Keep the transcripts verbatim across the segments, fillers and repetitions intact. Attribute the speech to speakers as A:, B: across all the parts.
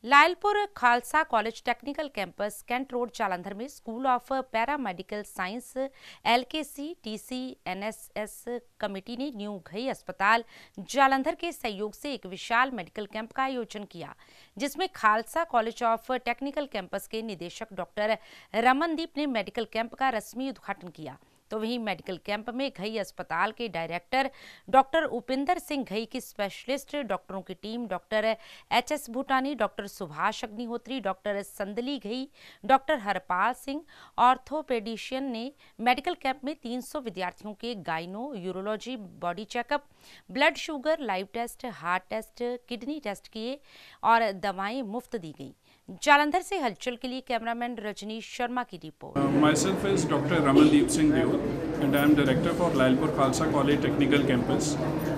A: Lyallpur Khalsa college technical campus cantt road Jalandhar में school of para medical science LKC TC NSS committee ने new Ghai अस्पताल जालंधर के सहयोग से एक विशाल मेडिकल कैंप का आयोजन किया, जिसमें Khalsa college of technical campus के निदेशक डॉक्टर रमनदीप ने मेडिकल कैंप का रस्मी उद्घाटन किया। तो वहीं मेडिकल कैंप में घई अस्पताल के डायरेक्टर डॉक्टर उपिंदर सिंह घई की स्पेशलिस्ट डॉक्टरों की team doctor H S Bhutani, doctor Subhash Agnihotri, doctor Sandli Ghai, doctor Harpal Singh orthopaedician ने मेडिकल कैंप में तीन सौ विद्यार्थियों के gyno, urology, body checkup, blood sugar, live test, heart test, kidney test किए और दवाएं मुफ्त दी गई। जालंधर से हलचल के लिए कैमरामैन रजनीश शर्मा की report.
B: Myself is Doctor Ramandeep Singh Deol and I am Director for Lailpur Khalsa College Technical Campus.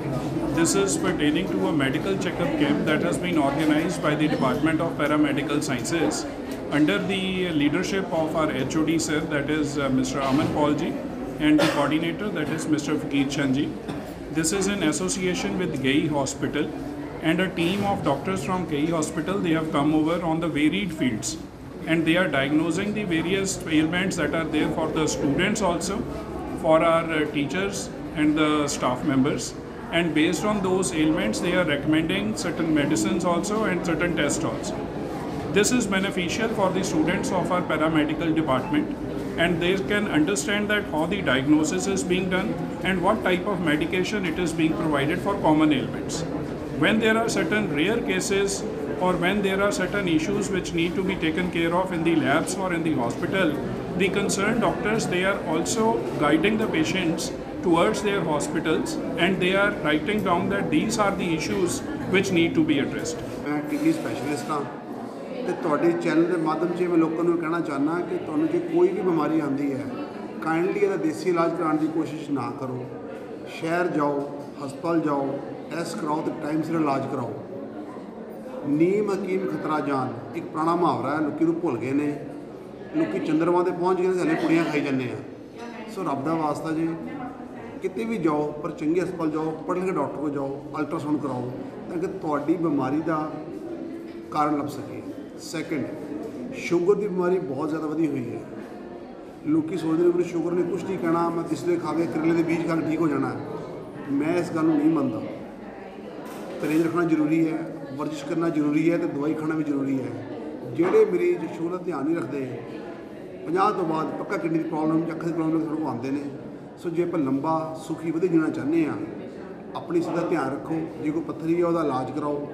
B: This is pertaining to a medical checkup camp that has been organized by the Department of Paramedical Sciences under the leadership of our H O D sir, that is uh, Mister Aman Paul ji, and the coordinator, that is Mister Fakir Chand ji. This is in association with G A I Hospital and a team of doctors from G A I Hospital. They have come over on the varied fields and they are diagnosing the various ailments that are there for the students also, for our uh, teachers and the staff members, and based on those ailments they are recommending certain medicines also and certain tests also. This is beneficial for the students of our paramedical department, and they can understand that how the diagnosis is being done and what type of medication it is being provided for common ailments. When there are certain rare cases or when there are certain issues which need to be taken care of in the labs or in the hospital, the concerned doctors, they are also guiding the patients towards their hospitals and they are writing down that these are the issues which need to be addressed.
C: मैं kidney specialist हाँ तो ਤੁਹਾਡੇ channel के माध्यम से मैं लोगों को कहना चाहना कि ਤੁਹਾਨੂੰ जो कोई भी बीमारी आती है काइंडली ਇਹਦਾ देसी इलाज कराने की कोशिश ना करो। शहर जाओ, हस्पताल जाओ, टेस्ट कराओ तो टाइम सिर इलाज कराओ। नीम हकीम खतरा जान एक पुराना मुहावरा है, लोग भुल गए ने, लोग चंद्रमा से पहुँच गए हले कुड़ियाँ खाई जाने हैं। सो रब का वास्ता जी कितने भी जाओ पर चंगे हस्पताल जाओ, पढ़े लिखे डॉक्टर को जाओ, अल्ट्रासाउंड कराओ ताकि तुहाडी बीमारी का कारण लभ सके। सैकेंड, शुगर की बीमारी बहुत ज़्यादा वधी हुई है। लोग सोचते हैं मेरी शुगर ने कुछ नहीं कहना, मैं तिसले खा के करेले के बीज खा के ठीक हो जाना है। मैं इस गल नहीं मानता। परहेज रखना जरूरी है, वर्जिश करना जरूरी है, तो दवाई खाना भी जरूरी है। जोड़े मरीज शुगर का ध्यान नहीं रखते पचास तो बाद पक्का किडनी की प्रॉब्लम अख की प्रॉब्लम साढ़े को आते हैं। सो जो आप लंबा सुखी वधी जीना चाहते हैं, अपनी सेहत का ध्यान रखो। जो कोई पत्थरी है वह इलाज कराओ।